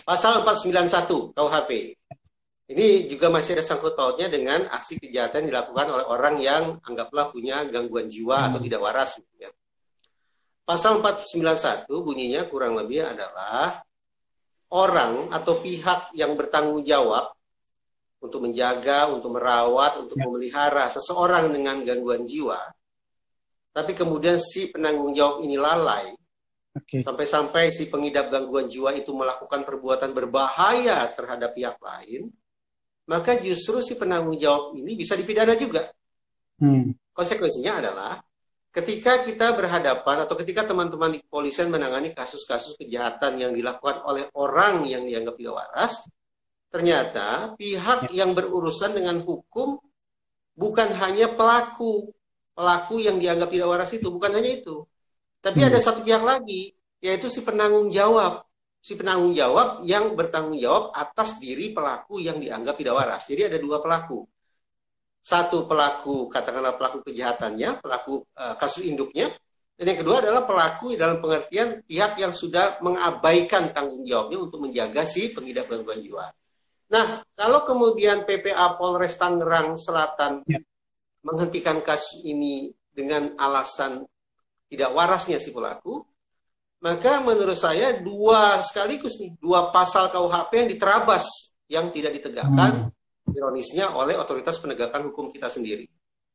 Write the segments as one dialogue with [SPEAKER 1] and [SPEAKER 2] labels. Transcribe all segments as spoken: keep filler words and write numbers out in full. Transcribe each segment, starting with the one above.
[SPEAKER 1] Pasal empat ratus sembilan puluh satu K U H P. Ini juga masih ada sangkut pautnya dengan aksi kejahatan yang dilakukan oleh orang yang anggaplah punya gangguan jiwa hmm. atau tidak waras. Ya. Pasal empat ratus sembilan puluh satu bunyinya kurang lebih adalah orang atau pihak yang bertanggung jawab untuk menjaga, untuk merawat, untuk ya. memelihara seseorang dengan gangguan jiwa, tapi kemudian si penanggung jawab ini lalai, okay. sampai-sampai si pengidap gangguan jiwa itu melakukan perbuatan berbahaya terhadap pihak lain, maka justru si penanggung jawab ini bisa dipidana juga. Hmm. Konsekuensinya adalah ketika kita berhadapan atau ketika teman-teman di kepolisian menangani kasus-kasus kejahatan yang dilakukan oleh orang yang dianggap tidak waras, ternyata pihak yang berurusan dengan hukum bukan hanya pelaku, pelaku yang dianggap tidak waras itu, bukan hanya itu. Tapi hmm. ada satu pihak lagi, yaitu si penanggung jawab. Si penanggung jawab yang bertanggung jawab atas diri pelaku yang dianggap tidak waras. Jadi ada dua pelaku. Satu pelaku, katakanlah pelaku kejahatannya, pelaku uh, kasus induknya. Dan yang kedua adalah pelaku dalam pengertian pihak yang sudah mengabaikan tanggung jawabnya untuk menjaga si pengidap gangguan jiwa. Nah, kalau kemudian P P A Polres Tangerang Selatan ya. menghentikan kasus ini dengan alasan tidak warasnya si pelaku, maka menurut saya dua sekaligus nih, dua pasal K U H P yang diterabas, yang tidak ditegakkan, hmm. ironisnya oleh otoritas penegakan hukum kita sendiri.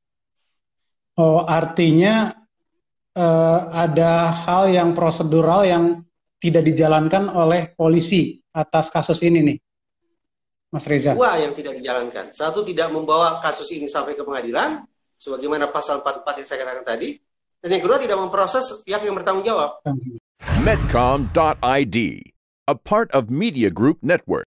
[SPEAKER 2] Oh, artinya eh, ada hal yang prosedural yang tidak dijalankan oleh polisi atas kasus ini nih, Mas Reza?
[SPEAKER 1] Dua yang tidak dijalankan. Satu, tidak membawa kasus ini sampai ke pengadilan, sebagaimana pasal empat puluh empat yang saya katakan tadi. Dan yang kedua, tidak memproses pihak yang bertanggung jawab.
[SPEAKER 3] Medcom dot I D, a part of Media Group Network.